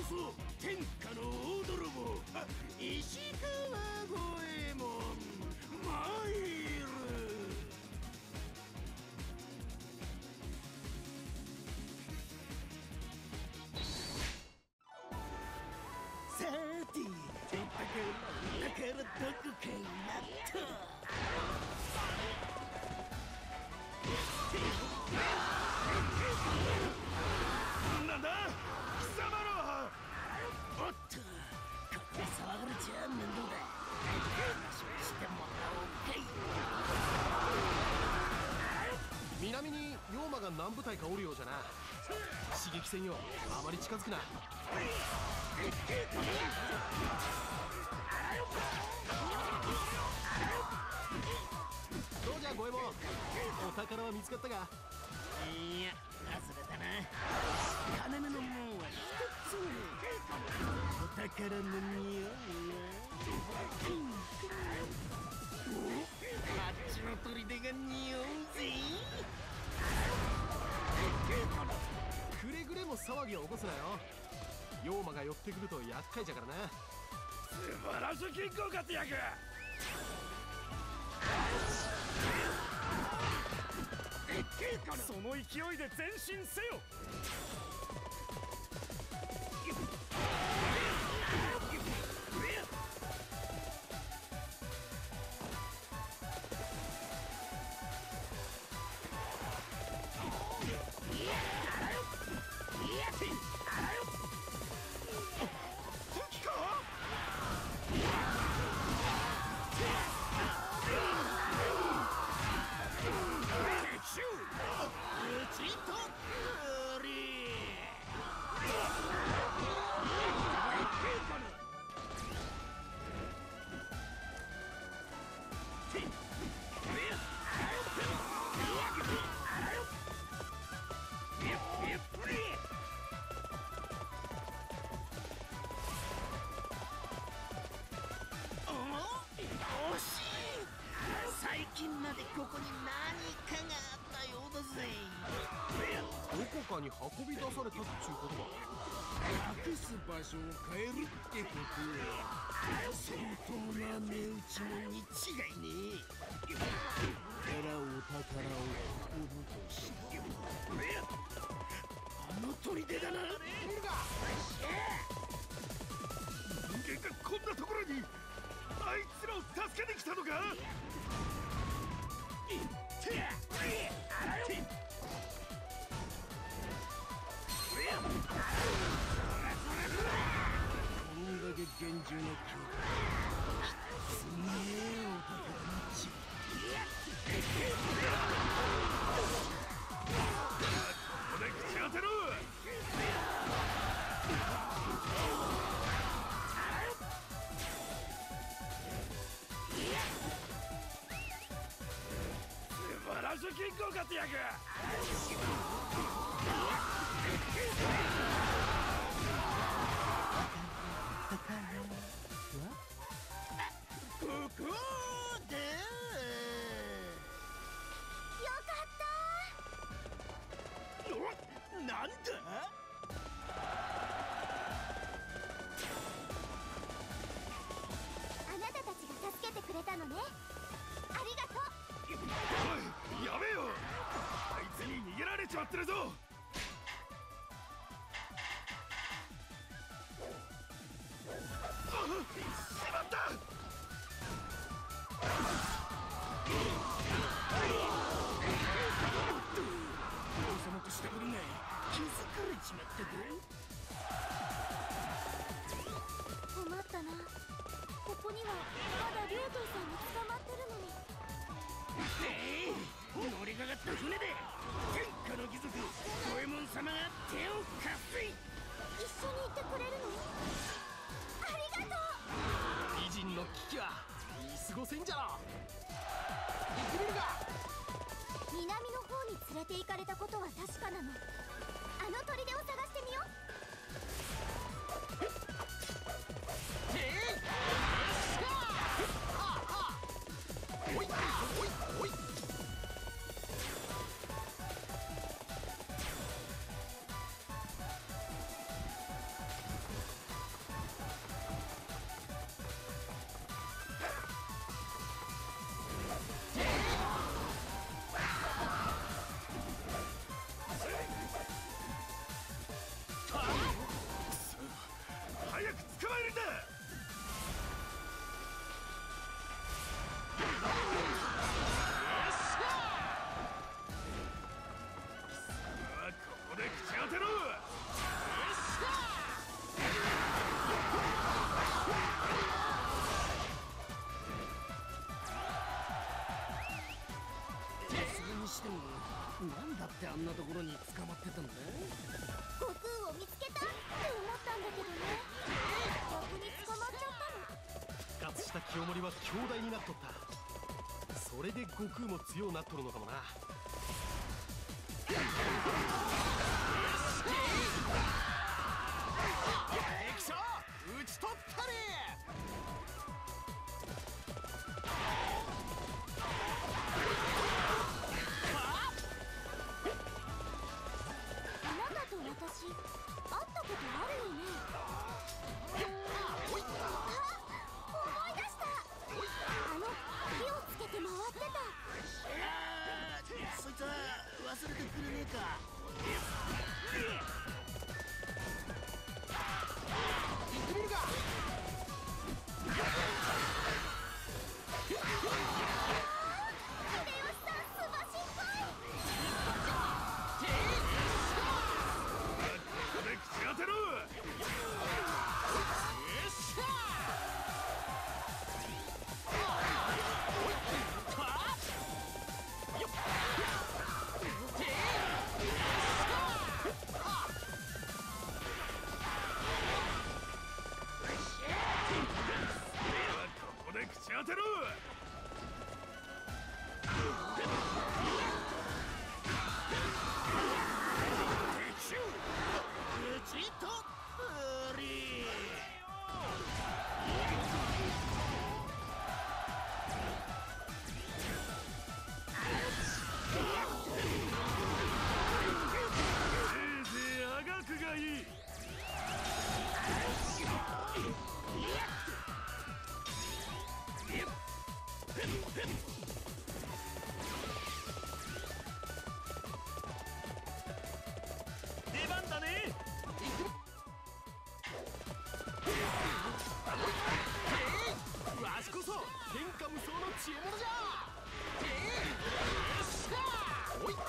そ天下の大泥棒石川五右衛門参る。さてお宝どこかになった。なんだ貴様らは。おっとここで騒がれちゃ面倒だ。話をしてもらおうかい。 南に妖魔が何部隊かおるようじゃな。刺激せんよ、あまり近づくな。どうじゃ五右衛門、お宝は見つかったか。 いや外れたな。金目のもんは一つもねえ。お宝の匂いはあっちの砦が匂うぜ。 くれぐれも騒ぎを起こすなよ。妖魔が寄ってくると厄介じゃからな。 素晴らしい金庫活躍。 その勢いで前進せよ。 最近までここに何かがあったようだぜ。 どこかに運び出されたっちゅうことか。 隠す場所を変えるってことは相当な値打ちもんに違いねえ。からお宝を運ぶとしてあの砦だな。人間がこんなところに。あいつらを助けに来たのか。こんだけ厳重な強化、すげえお宝持ち。ここで口当てろ。素晴らしい金庫活躍。ここでよかった。 なんだ。 あなたたちが助けてくれたのね。ありがとう。 おいやめよ。あいつに逃げられちまってるぞ。しまった。王様としたぶりが気づかれちまったぞ。 困ったな。ここにはまだ竜頭さんが捕まってるのに。 乗りかかった船で天下の義賊五右衛門様が手を貸す。 一緒に行ってくれるの？ありがとう。 美人の危機は言い過ごせんじゃろ。行ってみるか。 南の方に連れて行かれたことは確かなの。あの砦を探してみよう。 おいおいおい。 にしてもなんだってあんなところに捕まってたんだ。 悟空を見つけたって思ったんだけどね、逆に捕まっちゃったの。 復活した清盛は強大になっとった。それで悟空も強うなっとるのかもな。敵将討ち取ったれ。 あなたと私会ったことあるよね。思い出した。火をつけて回ってた。 そいつは忘れてくれねえか。行ってみるか。 秀吉さんすばしっこい。 ここで口当てろ。口当てろ。せいぜいあがくがいい。出番だね。 わしこそ天下無双の知恵者じゃ。おいっは。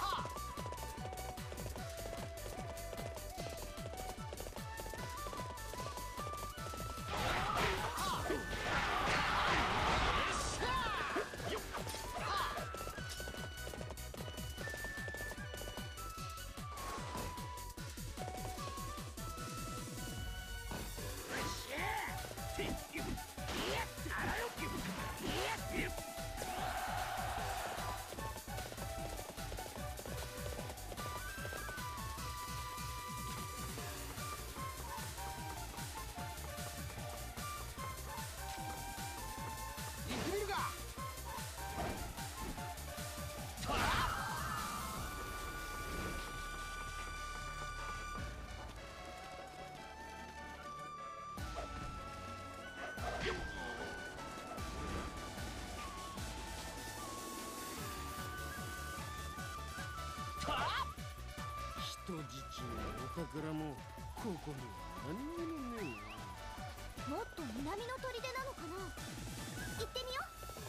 人質もお宝もここには何にもねえ。 もっと南の砦なのかな。行ってみよう。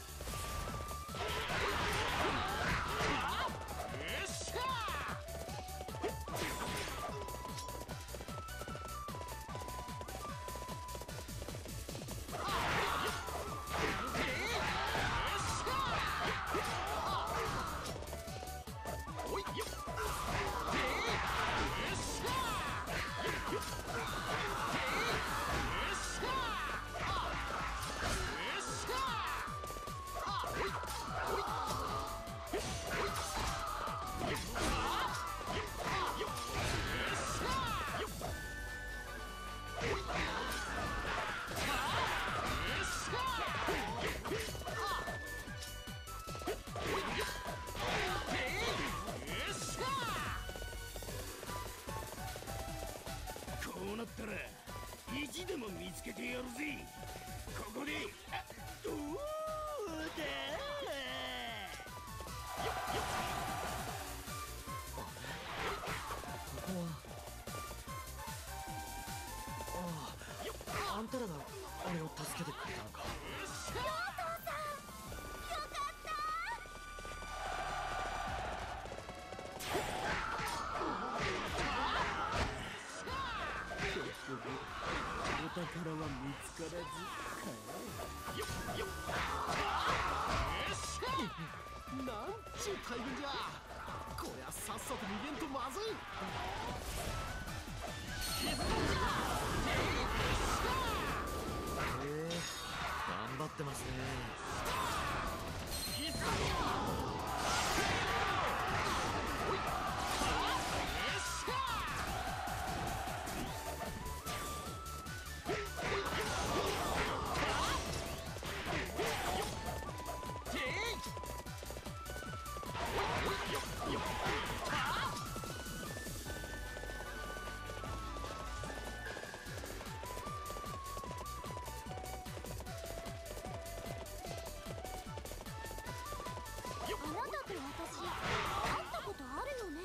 こうなったら意地でも見つけてやるぜ。ここでどうだ。 ここはあんたらがあれを助けてくれたのか。 よかったお宝は見つからずなんちゅう大群じゃ。 こりゃさっさと逃げんとまずい。 頑張ってますね。 あなたと私会ったことあるよね。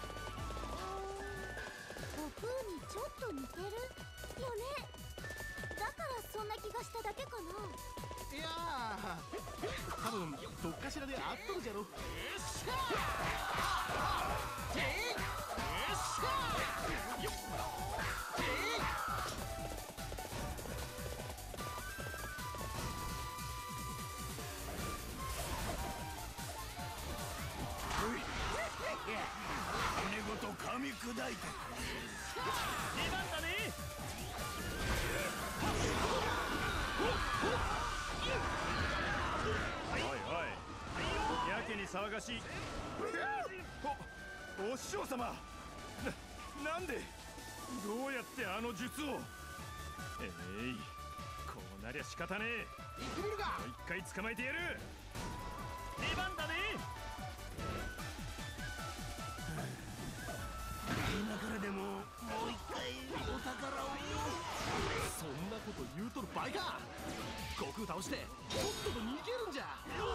悟空にちょっと似てるよね。だからそんな気がしただけかな。 いやー、多分どっかしらで会っとるじゃろ。 骨ごと噛み砕いて出番だね。おいおい、やけに騒がしい。お師匠様、なんでどうやってあの術を。こうなりゃ仕方ねえ。 行ってみるか。 もう一回捕まえてやる。出番だね。 今からでももう一回お宝を。 そんなこと言うとる場合か。悟空倒してとっとと逃げるんじゃ。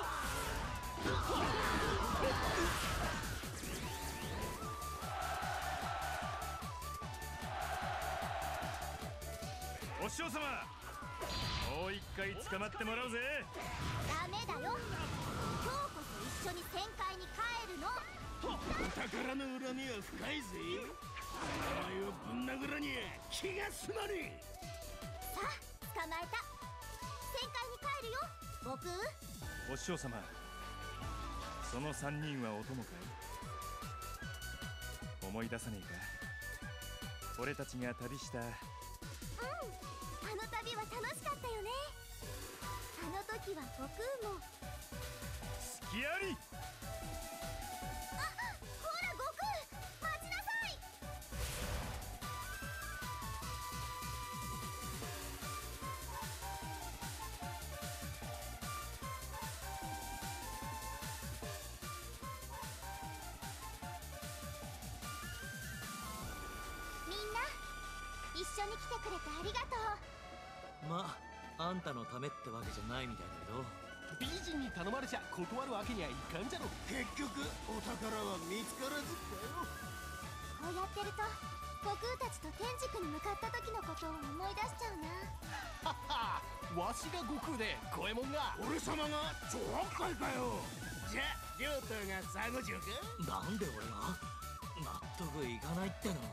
お師匠様、もう一回捕まってもらうぜ。 ダメだよ。今日こそ一緒に旋回に帰るの。 お宝の恨みは深いぜ。お前をぶん殴らにゃ気が済まねえ。 さあ捕まえた。旋回に帰るよ悟空。 お師匠様、その3人はお供かい。思い出さねえか、俺たちが旅した。 あの旅は楽しかったよね。あの時は悟空も。 好きあり。 ほら悟空、待ちなさい。みんな一緒に来てくれてありがとう。 まあ、あんたのためってわけじゃないみたいだけど。 美人に頼まれちゃ断るわけにはいかんじゃろ。 結局お宝は見つからずこうやってると悟空たちと天竺に向かった時のことを思い出しちゃうな。 はっは、わしが悟空で五右衛門が。 俺様が超怪かよ。じゃあ両党がサゴジョか。 なんで俺が納得いかないっての。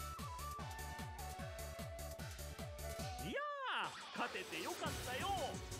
いやー、勝ててよかったよ。